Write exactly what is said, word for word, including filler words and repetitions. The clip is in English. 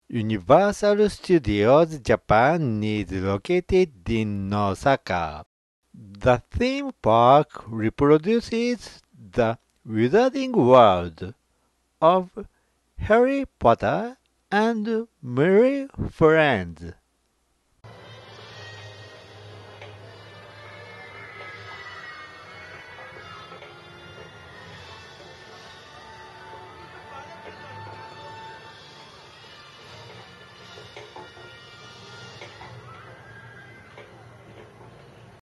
Universal Studios Japan is located in Osaka. The theme park reproduces the wizarding world of Harry Potter and Merry Friends.